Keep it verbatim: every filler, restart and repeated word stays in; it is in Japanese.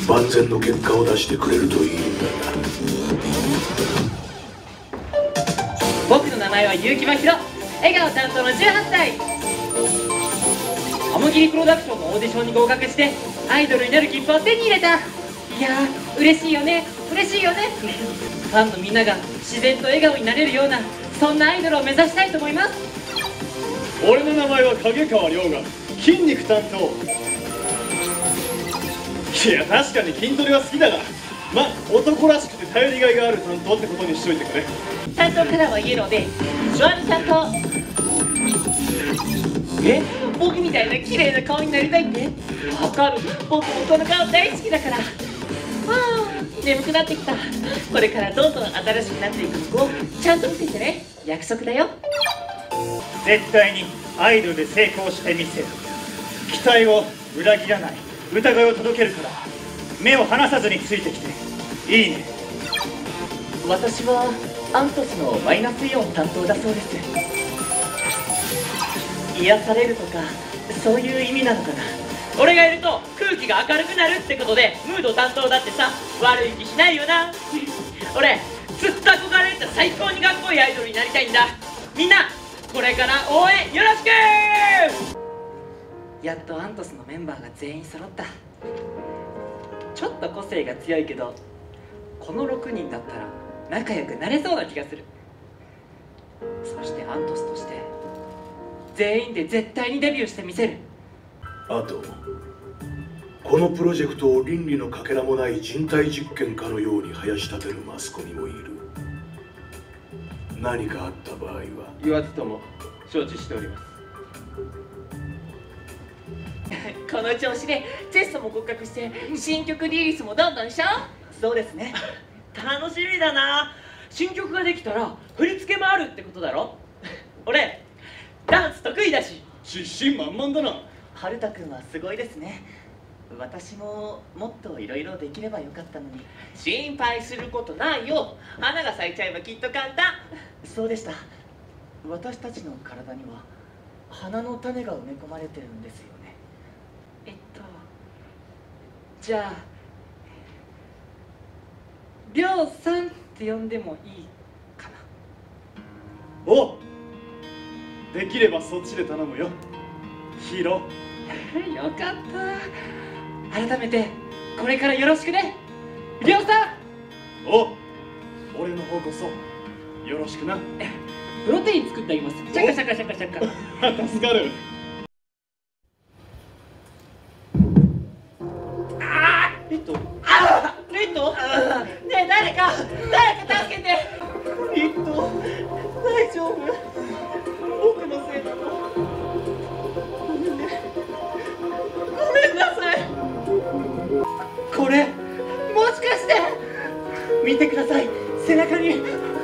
万全の結果を出してくれるといいんだが。 僕の名前は結城真宙、笑顔担当のじゅうはっさい。アモギリプロダクションのオーディションに合格してアイドルになる切符を手に入れた。いやー嬉しいよね、嬉しいよね。ファンのみんなが自然と笑顔になれるような、そんなアイドルを目指したいと思います。 俺の名前は影川亮が筋肉担当。いや確かに筋トレは好きだが、ま男らしくて頼りがいがある担当ってことにしといてくれ。 担当カラーはイエローでビジュアル担当。え、僕みたいな綺麗な顔になりたいって？わかる、僕もこの顔大好きだから。あー眠くなってきた。これからどんどん新しくなっていく僕をちゃんと見せてね、約束だよ。 絶対にアイドルで成功してみせる。期待を裏切らない疑いを届けるから、目を離さずについてきていいね。 私はアントスのマイナスイオン担当だそうです。癒されるとかそういう意味なのかな。俺がいると空気が明るくなるってことでムード担当だってさ、悪い気しないよな。俺ずっと憧れてた最高にかっこいいアイドルになりたいんだ。みんなこれから応援よろしく。やっとアントスのメンバーが全員揃った。ちょっと個性が強いけどこのろくにんだったら仲良くなれそうな気がする。そしてアントスとして全員で絶対にデビューしてみせる。 あとこのプロジェクトを倫理のかけらもない人体実験かのように生やし立てるマスコミもいる。何かあった場合は言わずとも承知しております。 この調子でテストも合格して新曲リリースもどんどんしちゃおう。そうですね。楽しみだな。新曲ができたら振り付けもあるってことだろ。俺ダンス得意だし。 自信満々だな。 春太くんはすごいですね。私ももっといろいろできればよかったのに。心配することないよ。花が咲いちゃえばきっと簡単。そうでした。私たちの体には花の種が埋め込まれてるんですよね。えっとじゃありょうさんって呼んでもいいかな。 お、できればそっちで頼むよヒーロー。よかった。改めてこれからよろしくねりょうさん。 お、俺の方こそよろしくな。 プロテイン作ってあげます。シャカシャカシャカシャカ。 助かる。 あー、レッド。あー、レッド。ねえ誰か誰か助けて。レッド大丈夫？僕のせいだ。ごめんね。ごめんなさい。これもしかして見てください、背中に